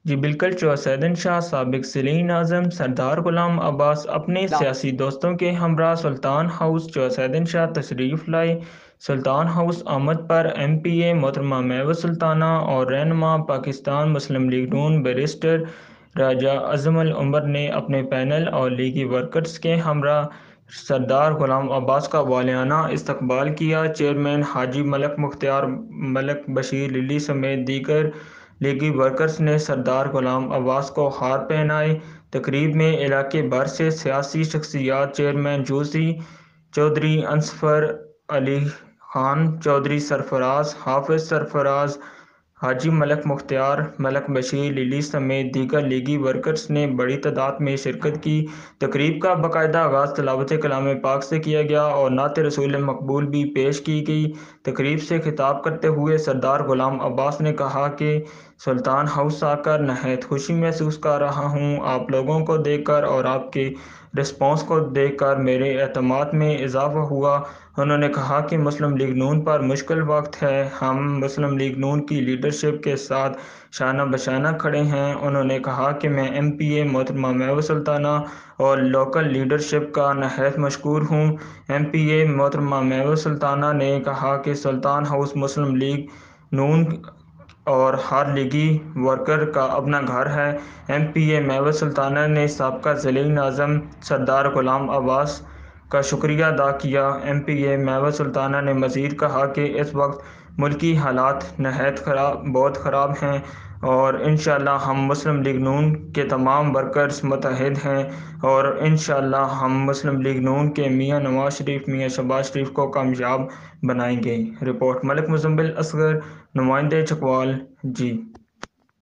جی بالکل، چوسیدن شاہ سابق سلطان اعظم سردار غلام عباس اپنے سیاسی دوستوں کے ہمراہ سلطان ہاؤس چوسیدن شاہ تشریف لائے۔ سلطان ہاؤس آمد پر ایم پی اے محترمہ مہوش سلطانہ اور رہنما پاکستان مسلم لیگ ن بیرسٹر راجہ اعظم العمر نے اپنے پینل اور لیگی ورکرز کے ہمراہ سردار غلام عباس کا والہانہ استقبال کیا۔ چیئرمین حاجی ملک مختار ملک بشیر للی سمیت دیگر لیگی ورکرز نے سردار غلام عباس کو ہار پہنائے۔ تقریب میں علاقے بھر سے سیاسی شخصیات، چیئرمین جوسی چودھری، انصفر علی خان چودھری، سرفراز حافظ سرفراز، حاجی ملک مختار ملک بشیر للی سمیت دیگر لیگی ورکرز نے بڑی تعداد میں شرکت کی۔ تقریب کا باقاعدہ آغاز تلاوت کلام پاک سے کیا گیا اور نعت رسول مقبول بھی پیش کی گئی۔ تقریب سے خطاب کرتے ہوئے سردار غلام عباس نے کہا کہ سلطان ہاؤس آ کر نہایت خوشی محسوس کر رہا ہوں۔ آپ لوگوں کو دیکھ کر اور آپ کے رسپانس کو دیکھ کر میرے اعتماد میں اضافہ ہوا۔ انہوں نے کہا کہ مسلم لیگ ن پر مشکل وقت ہے، ہم مسلم لیگ ن کی لیڈرشپ کے ساتھ شانہ بشانہ کھڑے ہیں۔ انہوں نے کہا کہ میں ایم پی اے محترمہ مہوش سلطانہ اور لوکل لیڈرشپ کا نہایت مشکور ہوں۔ ایم پی اے محترمہ مہوش سلطانہ نے کہا کہ سلطان ہاؤس مسلم لیگ ن اور ہر لیگی ورکر کا اپنا گھر ہے۔ ایم پی اے مہوش سلطانہ نے سابق سلطان اعظم سردار غلام عباس کا شکریہ ادا کیا۔ ایم پی اے مہوش سلطانہ نے مزید کہا کہ اس وقت ملکی حالات بہت خراب ہیں اور انشاءاللہ ہم مسلم لیگ ن کے تمام ورکرز متحد ہیں اور انشاءاللہ ہم مسلم لیگ ن کے میاں نواز شریف، میاں شہباز شریف کو کامیاب بنائیں گے۔ رپورٹ ملک مزمل اصغر، نمائندہ چکوال۔ جی